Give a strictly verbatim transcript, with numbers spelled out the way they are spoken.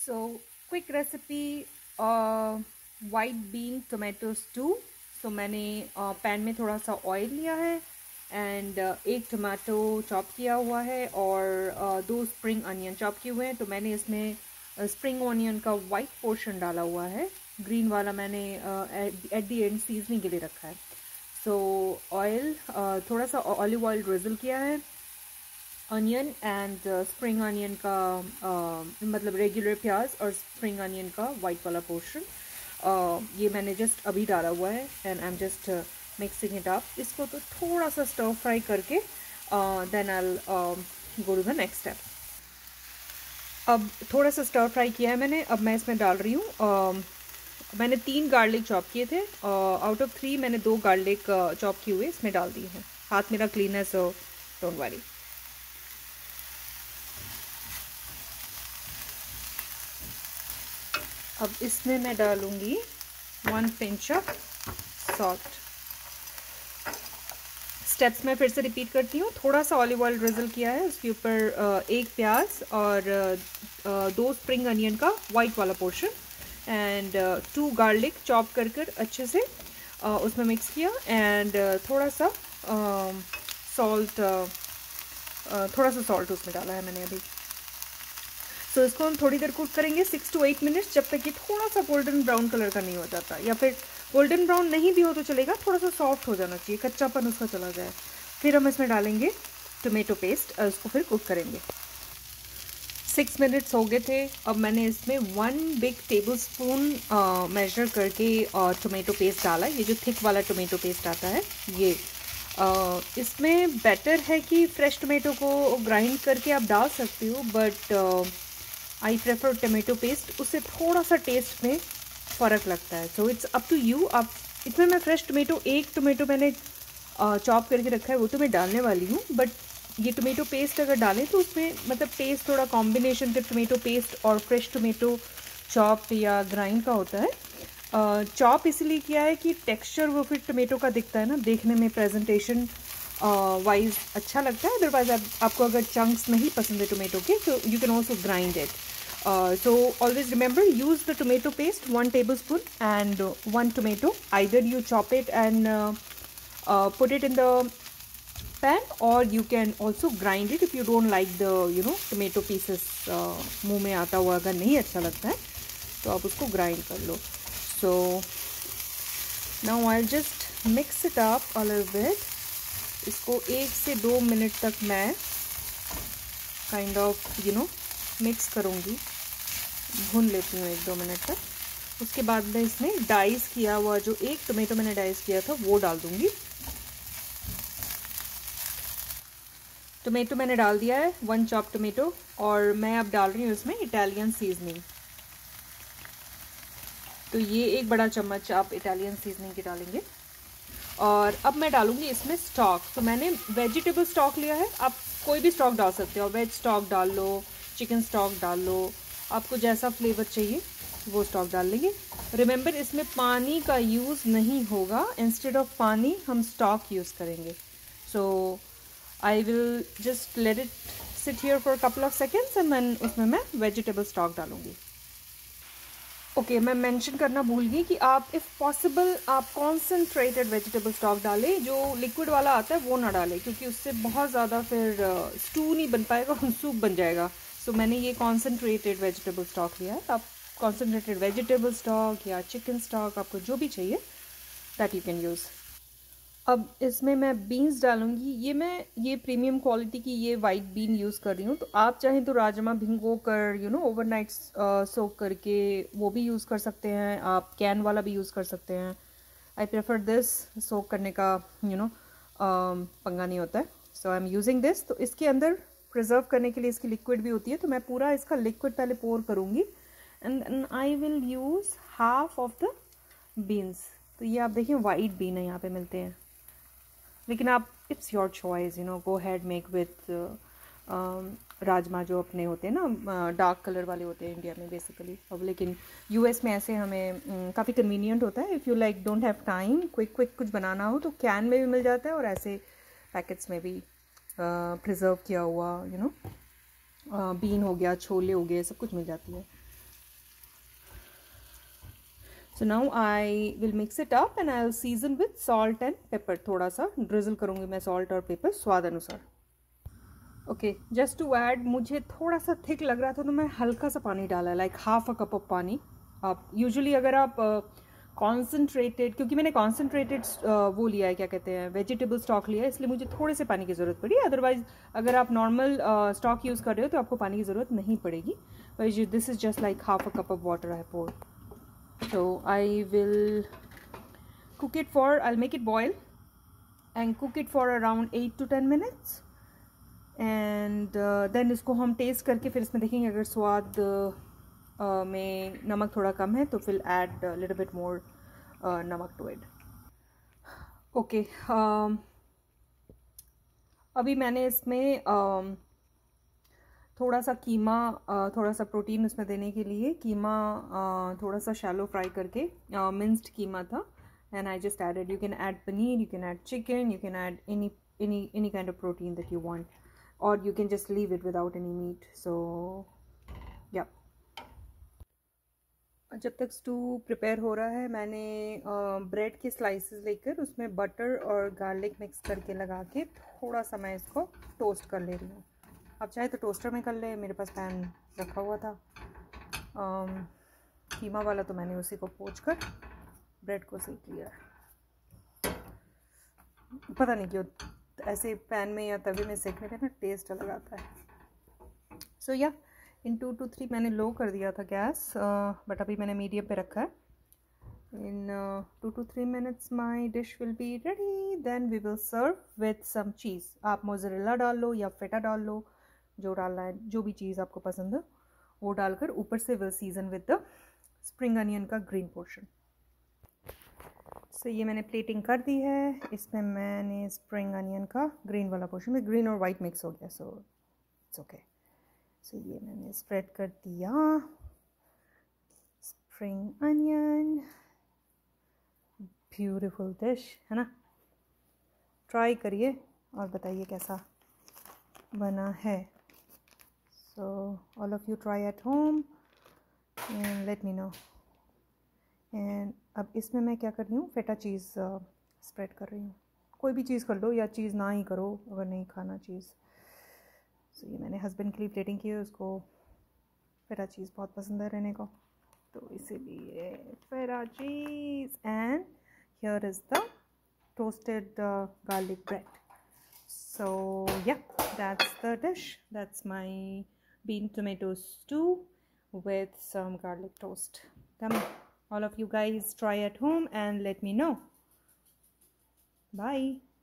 सो quick recipe white bean tomato stew. So मैंने pan uh, में थोड़ा सा ऑयल लिया है एंड uh, एक टमाटो चॉप किया हुआ है और uh, दो स्प्रिंग अनियन चॉप किए हुए हैं। तो मैंने इसमें स्प्रिंग uh, ऑनियन का वाइट पोर्शन डाला हुआ है, ग्रीन वाला मैंने एट द एंड सीजनिंग के लिए रखा है। सो so, ऑयल uh, थोड़ा सा ऑलिव ऑयल ड्रिजल किया है, अनियन एंड स्प्रिंग अनियन का uh, मतलब रेगुलर प्याज और स्प्रिंग अनियन का वाइट वाला पोर्शन uh, ये मैंने जस्ट अभी डाला हुआ है and I am just mixing it up. इसको तो थोड़ा सा स्टर फ्राई करके then I go to the next step. अब थोड़ा सा स्टर फ्राई किया है मैंने, अब मैं इसमें डाल रही हूँ uh, मैंने तीन गार्लिक चॉप किए थे, आउट ऑफ थ्री मैंने दो गार्लिक चॉप किए हुए इसमें डाल दिए हैं। हाथ मेरा क्लीन है सो डोंट वरी। अब इसमें मैं डालूंगी one pinch of salt. Steps मैं फिर से रिपीट करती हूँ। थोड़ा सा ऑलिव ऑयल ड्रिजल किया है, उसके ऊपर एक प्याज और दो स्प्रिंग अनियन का वाइट वाला portion and two garlic chop कर कर अच्छे से uh, उसमें मिक्स किया एंड uh, थोड़ा सा सॉल्ट uh, uh, थोड़ा सा सॉल्ट उसमें डाला है मैंने अभी। सो so, इसको हम थोड़ी देर कुक करेंगे, सिक्स टू एट मिनट्स, जब तक कि थोड़ा सा गोल्डन ब्राउन कलर का नहीं हो जाता, या फिर गोल्डन ब्राउन नहीं भी हो तो चलेगा, थोड़ा सा सॉफ्ट हो जाना चाहिए, कच्चापन उसका चला जाए। फिर हम इसमें डालेंगे टोमेटो पेस्ट, उसको फिर कुक करेंगे। सिक्स मिनट्स हो गए थे। अब मैंने इसमें one big tablespoon measure करके टोमेटो पेस्ट डाला। ये जो थिक वाला टोमेटो पेस्ट आता है ये uh, इसमें बेटर है कि फ्रेश टोमेटो को ग्राइंड करके आप डाल सकते हो, but I prefer tomato paste, उससे थोड़ा सा टेस्ट में फ़र्क लगता है। So it's up to you. आप इसमें मैं फ्रेश टोमेटो, एक टोमेटो मैंने चॉप uh, करके रखा है, वो तो मैं डालने वाली हूँ, बट ये टोमेटो पेस्ट अगर डालें तो उसमें मतलब टेस्ट थोड़ा कॉम्बिनेशन के टोमेटो पेस्ट और फ्रेश टोमेटो चॉप या ग्राइंड का होता है। चॉप uh, इसलिए किया है कि टेक्सचर वो फिर टोमेटो का दिखता है ना, देखने में प्रेजेंटेशन वाइज uh, अच्छा लगता है। अदरवाइज आप, आपको अगर चंक्स नहीं पसंद है टोमेटो के तो you can also grind it. So always remember, use the tomato paste one tablespoon and one tomato, either you chop it and put it in the pan, or you can also grind it if you don't like the you know tomato pieces uh, मुंह में आता हुआ अगर नहीं अच्छा लगता है तो आप उसको grind कर लो। So now I'll just mix it up a little bit। इसको एक से दो मिनट तक मैं kind of you know mix करूँगी, भून लेती हूँ एक दो मिनट तक। उसके बाद मैं इसमें डाइस किया हुआ जो एक टोमेटो मैंने डाइस किया था वो डाल दूँगी। टोमेटो मैंने डाल दिया है, वन चॉप टोमेटो, और मैं अब डाल रही हूँ इसमें इटालियन सीजनिंग। तो ये एक बड़ा चम्मच आप इटालियन सीजनिंग की डालेंगे। और अब मैं डालूंगी इसमें स्टॉक। तो मैंने वेजिटेबल स्टॉक लिया है, आप कोई भी स्टॉक डाल सकते हो, वेज स्टॉक डाल लो, चिकन स्टॉक डाल लो, आपको जैसा फ्लेवर चाहिए वो स्टॉक डाल लेंगे। रिमेंबर, इसमें पानी का यूज़ नहीं होगा, इंस्टेड ऑफ पानी हम स्टॉक यूज़ करेंगे। सो I will just let it sit here for a couple of seconds and then उसमें मैं vegetable stock डालूँगी। ओके okay, मैं मेंशन करना भूल गई कि आप इफ़ पॉसिबल आप कॉन्सेंट्रेटेड वेजिटेबल स्टॉक डालें, जो लिक्विड वाला आता है वो ना डालें, क्योंकि उससे बहुत ज़्यादा फिर स्टू uh, नहीं बन पाएगा, सूप बन जाएगा। सो so, मैंने ये कॉन्सेंट्रेटेड वेजिटेबल स्टॉक लिया है। आप कॉन्सेंट्रेटेड वेजिटेबल स्टॉक या चिकन स्टॉक, आपको जो भी चाहिए दैट यू कैन यूज़। अब इसमें मैं बीन्स डालूंगी। ये मैं ये प्रीमियम क्वालिटी की ये वाइट बीन यूज़ कर रही हूँ। तो आप चाहें तो राजमा भिगो कर यू नो ओवरनाइट सोक करके वो भी यूज़ कर सकते हैं, आप कैन वाला भी यूज़ कर सकते हैं। आई प्रेफर दिस, सोक करने का यू नो पंगा नहीं होता है। So I am using this. तो इसके अंदर प्रिजर्व करने के लिए इसकी लिक्विड भी होती है, तो मैं पूरा इसका लिक्विड पहले पोर करूँगी and I will use half of the beans. तो ये आप देखिए वाइट बीन है यहाँ पे मिलते हैं, लेकिन आप it's your choice, you know go ahead make with rajma जो अपने होते हैं ना डार्क कलर वाले होते हैं इंडिया में बेसिकली। अब लेकिन यूएस में ऐसे हमें um, काफ़ी कन्वीनियंट होता है। If you like don't have time, quick quick कुछ बनाना हो तो कैन में भी मिल जाता है और ऐसे पैकेट्स में भी प्रिजर्व uh, किया हुआ यू नो बीन हो गया, छोले हो गए, सब कुछ मिल जाती है। So now I will mix it up and I'll season with salt and pepper. थोड़ा सा drizzle करूँगी मैं salt और pepper स्वाद अनुसार. ओके, जस्ट टू ऐड, मुझे थोड़ा सा थिक लग रहा था तो मैं हल्का सा पानी डाला, like half a cup of पानी. आप यूजुअली अगर आप कॉन्सेंट्रेटेड uh, क्योंकि मैंने कॉन्सेंट्रेटेड uh, वो लिया है, क्या कहते हैं, वेजिटेबल स्टॉक लिया है, इसलिए मुझे थोड़े से पानी की ज़रूरत पड़ी. अदरवाइज अगर आप नॉर्मल स्टॉक यूज़ कर रहे हो तो आपको पानी की ज़रूरत नहीं पड़ेगी. But this is just like half a cup of water I pour. So I will cook it for, I make it boil and cook it for around eight to ten minutes. And then इसको हम test करके फिर इसमें देखेंगे अगर स्वाद uh, में नमक थोड़ा कम है तो फिर ऐड लिटिल बिट मोर नमक टू इट. ओके, अभी मैंने इसमें uh, थोड़ा सा कीमा, uh, थोड़ा सा प्रोटीन उसमें देने के लिए कीमा uh, थोड़ा सा शैलो फ्राई करके मिन्स्ड uh, कीमा था. And I just added, you can add paneer, you can add chicken, you can add any any any kind of protein that you want, or you can just leave it without any meat. So yeah, जब तक stew prepare हो रहा है मैंने bread के slices लेकर उसमें butter और गार्लिक मिक्स करके लगा के थोड़ा सा मैं इसको टोस्ट कर ले रही हूँ. आप चाहे तो टोस्टर में कर ले, मेरे पास पैन रखा हुआ था कीमा वाला, तो मैंने उसी को पोंछ कर ब्रेड को सेक लिया. पता नहीं क्यों ऐसे पैन में या तवे में सेकने का ना टेस्ट अलग आता है. सो या इन टू टू थ्री मैंने लो कर दिया था गैस, बट अभी मैंने मीडियम पे रखा है. In two to three minutes my dish will be ready. Then we will serve with some cheese. आप मोज़रेला डाल लो या फेटा डाल लो, जो डालना है, जो भी चीज़ आपको पसंद है वो डालकर ऊपर से will season with the spring onion का ग्रीन पोर्शन. सो so, ये मैंने प्लेटिंग कर दी है. इसमें मैंने स्प्रिंग अनियन का ग्रीन वाला पोर्शन में, ग्रीन और वाइट मिक्स हो गया, सो इट्स ओके. सो ये मैंने स्प्रेड कर दिया स्प्रिंग अनियन. ब्यूटीफुल डिश है ना. ट्राई करिए और बताइए कैसा बना है. So all of you try at home and let me know. And अब इसमें मैं क्या कर रही हूँ, फेटा चीज़ स्प्रेड कर रही हूँ. कोई भी चीज़ कर लो या चीज़ ना ही करो अगर नहीं खाना चीज़. सो so, ये मैंने हस्बैंड के लिए प्लेटिंग की है, उसको फेटा चीज़ बहुत पसंद है रहने को, तो इसीलिए feta cheese. And here is the toasted garlic bread. So yeah that's the dish. That's my bean tomato stew with some garlic toast. Come on. All of you guys try at home and let me know. Bye.